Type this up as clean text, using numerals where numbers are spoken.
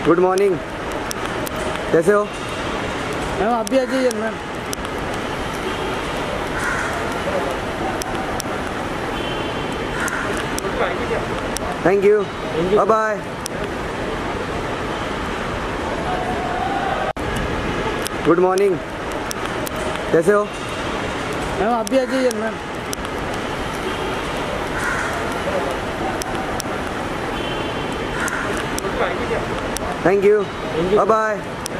Good morning, कैसे हो ma'am? आप भी आ जाइए ma'am. Thank you, bye bye. Good morning, कैसे हो मैम? आप भी आ जाइए ma'am. Thank you, bye bye.